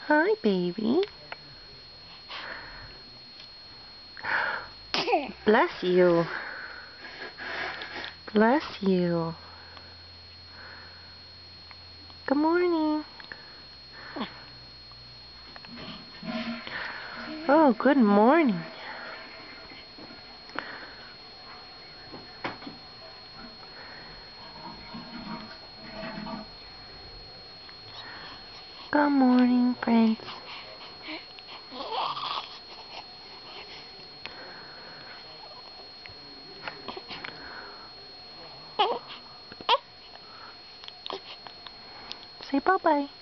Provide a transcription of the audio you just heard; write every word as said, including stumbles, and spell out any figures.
Hi, baby. Bless you. Bless you. Good morning. Oh, good morning. Good morning, Prince. Say bye-bye.